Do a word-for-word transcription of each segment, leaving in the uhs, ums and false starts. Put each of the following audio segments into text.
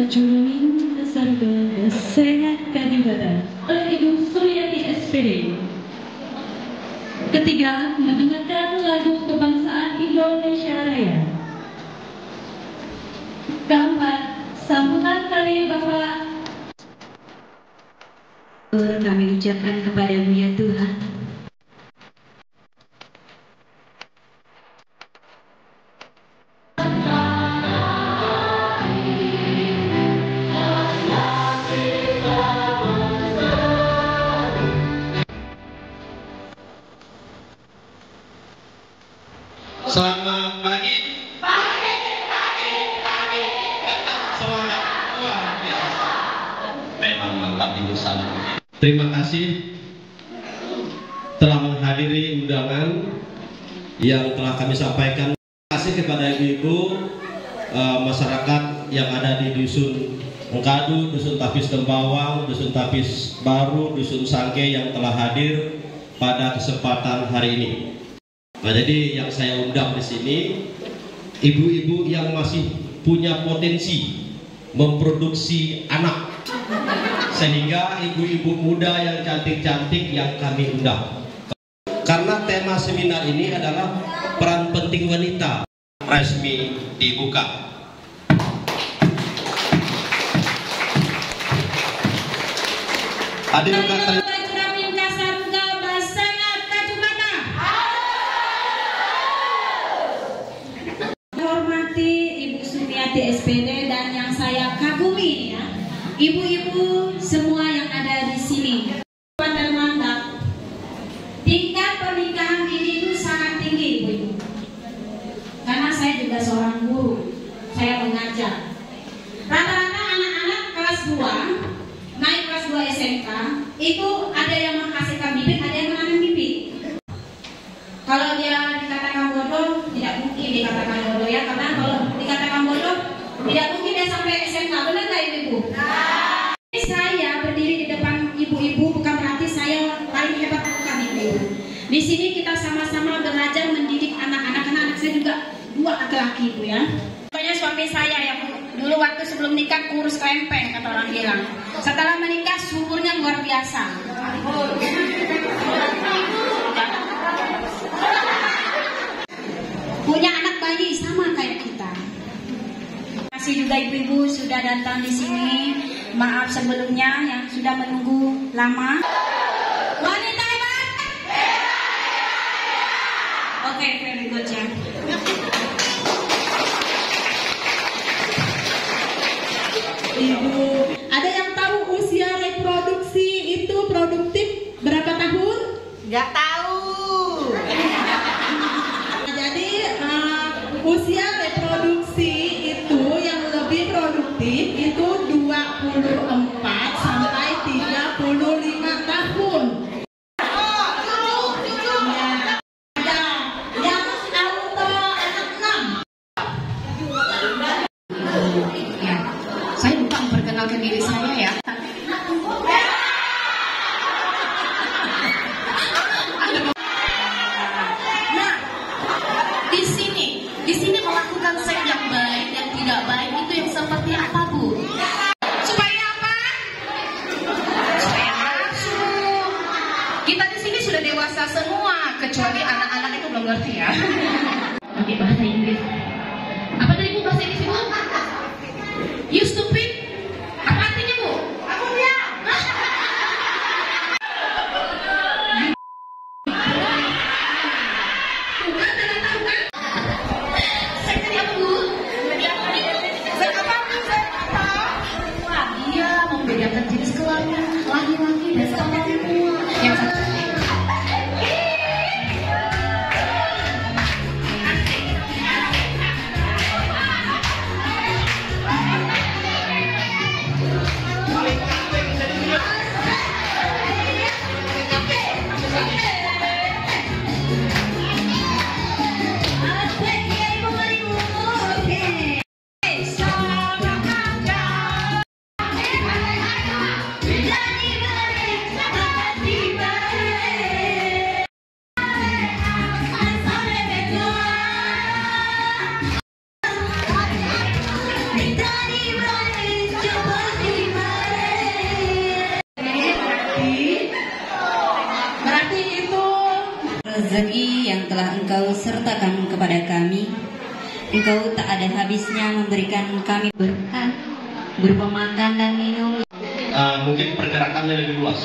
Terjun ke surga sehat kadibata oleh Ibu Suryati S P D. Ketiga, mendengarkan lagu kebangsaan Indonesia Raya. Keempat, sambutan kali Bapak kami ucapkan kepada-Mu ya Tuhan. Selamat pagi. Pagi, pagi, pagi. Semangat luar biasa. Memang mantap Ibu Salam. Terima kasih telah menghadiri undangan yang telah kami sampaikan. Terima kasih kepada ibu-ibu uh, masyarakat yang ada di Dusun Engkadu, Dusun Tapis Dembawang, Dusun Tapis Baru, Dusun Sangke yang telah hadir pada kesempatan hari ini. Nah, jadi yang saya undang di sini ibu-ibu yang masih punya potensi memproduksi anak, sehingga ibu-ibu muda yang cantik-cantik yang kami undang. Karena tema seminar ini adalah peran penting wanita, resmi dibuka. Hadirin kata S P D dan yang saya kagumi ya, ibu-ibu semua yang ada di sini. Dan mantap. Tingkat pernikahan ini itu sangat tinggi, ibu-ibu. Karena saya juga seorang guru, saya mengajar. Rata-rata anak-anak kelas dua naik kelas dua S M K itu ada yang menghasilkan bibit, ada yang menanam bibit. Kalau dia dikatakan bodoh, tidak mungkin dikatakan bodoh ya, karena kalau dikatakan bodoh, tidak mungkin dia sampai S M K, benar nggak ibu-ibu? Nah. Saya berdiri di depan ibu-ibu bukan berarti saya paling hebat, bukan ibu-ibu. Di sini kita sama-sama belajar mendidik anak-anak, karena anak saya juga dua laki-laki ibu ya. Pokoknya suami saya yang dulu waktu sebelum nikah kurus kelempeng kata orang bilang. Setelah menikah suburnya luar biasa. Punya anak bayi sama kayak kita. Terima kasih juga ibu-ibu sudah datang di sini. Maaf sebelumnya yang sudah menunggu lama. Wanita hebat. Oke, okay, very good ya. Ibu, ada yang tahu usia reproduksi itu produktif berapa tahun? Nggak tahu. Jadi uh, usia reproduksi itu yang lebih produktif itu dua puluh empat sampai tiga puluh lima tahun. Saya lupa memperkenalkan diri saya ya. Nah, di sini, di sini melakukan seks yang baik dan tidak baik itu yang seperti apa, Bu? Supaya apa? Supaya nafsu. Kita di sini sudah dewasa semua, kecuali anak-anak itu belum ngerti ya. Pakai bahasa Inggris. Apa tadi Bu bahasa Inggris Bu? You stupid? Apa artinya Bu? Aku diam. Bukan, tidak tahu kan? Saya tadi apa Bu? Saya apa? Saya apa? Wah, dia membedakan jenis kelamin laki-laki dan perempuan. Yang satu. rezeki yang telah Engkau sertakan kepada kami. Engkau tak ada habisnya memberikan kami berkat berupa makan dan minum. Uh, mungkin pergerakannya lebih luas.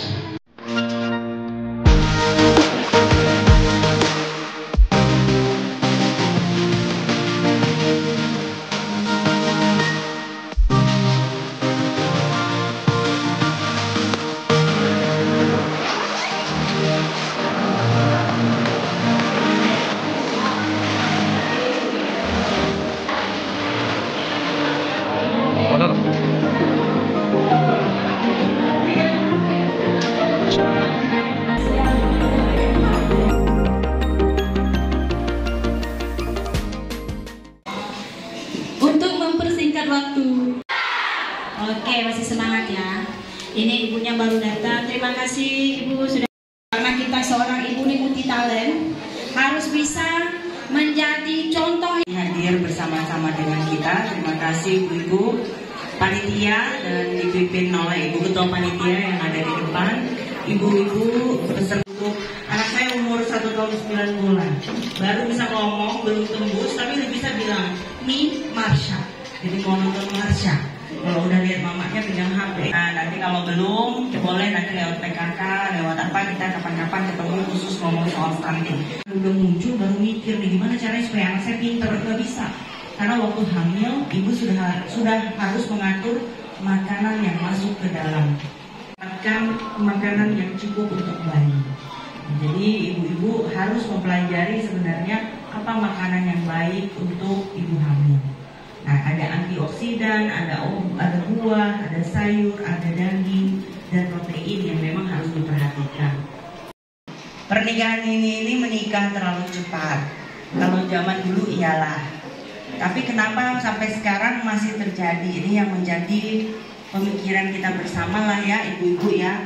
Untuk mempersingkat waktu. Oke, masih semangat ya. Ini ibunya baru datang. Terima kasih ibu sudah. Karena kita seorang ibu nih multi talent, harus bisa menjadi contoh. Hadir bersama-sama dengan kita. Terima kasih ibu-ibu panitia dan dipimpin oleh ibu ketua panitia yang ada di depan. Ibu-ibu peserta. Anak saya umur satu tahun sembilan bulan, baru bisa ngomong, belum tembus, tapi udah bisa bilang Mi Marsha. Jadi mau nonton Marsha. Kalau udah lihat mamanya pegang H P. Nah nanti kalau belum, boleh nanti lewat P K K, lewat apa kita kapan-kapan ketemu khusus ngomong soal stunting. Udah muncul baru mikir nih gimana caranya supaya anak saya pintar, nggak bisa. Karena waktu hamil ibu sudah sudah harus mengatur makanan yang masuk ke dalam, makan makanan yang cukup untuk bayi. Jadi ibu-ibu harus mempelajari sebenarnya apa makanan yang baik untuk ibu hamil. Nah, ada antioksidan, ada ada buah, ada sayur, ada daging dan protein yang memang harus diperhatikan. Pernikahan ini ini menikah terlalu cepat. Kalau zaman dulu iyalah. Tapi kenapa sampai sekarang masih terjadi? Ini yang menjadi pemikiran kita bersama lah ya, ibu-ibu ya.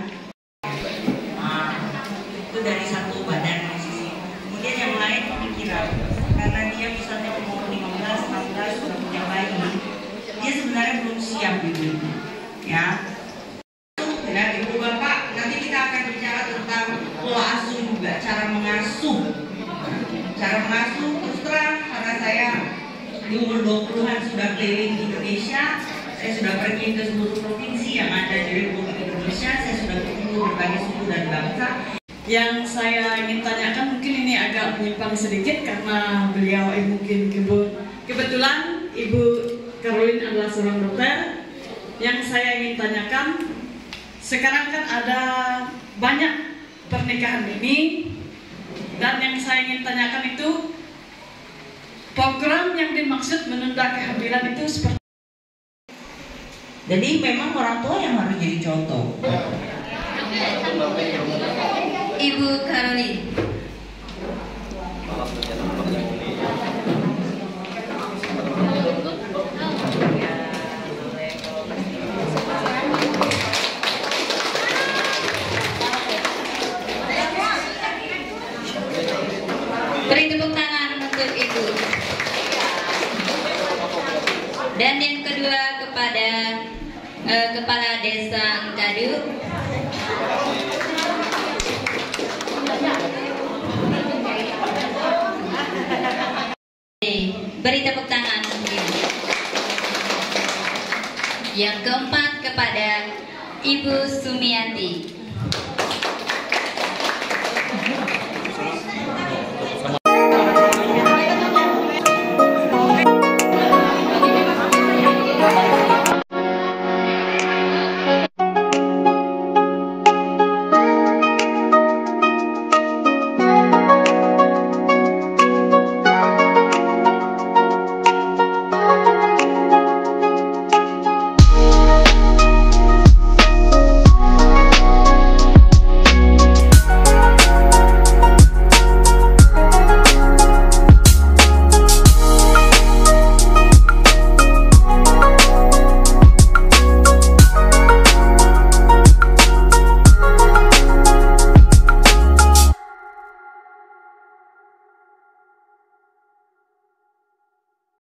Dari satu badan di sisi. Kemudian yang lain pemikiran, karena dia misalnya umur lima belas, enam belas sudah punya bayi, dia sebenarnya belum siap ibu, ya. Dan ibu bapak, nanti kita akan bicara tentang pola asuh juga, cara mengasuh, cara mengasuh. Terus terang, karena saya di umur dua puluhan sudah keliling di Indonesia, saya sudah pergi ke seluruh provinsi yang ada di Republik Indonesia, saya sudah bertemu berbagai suku dan bangsa. Yang saya ingin tanyakan mungkin ini agak menyimpang sedikit karena beliau eh, mungkin kebetulan Ibu Caroline adalah seorang dokter. Yang saya ingin tanyakan, sekarang kan ada banyak pernikahan ini, dan yang saya ingin tanyakan itu program yang dimaksud menunda kehamilan itu seperti. Jadi memang orang tua yang harus jadi contoh. Ibu Caroline. Beri tepuk tangan untuk Ibu. Dan yang kedua kepada uh, Kepala Desa Engkadu. Beri tepuk tangan. Yang keempat kepada Ibu Sumiati.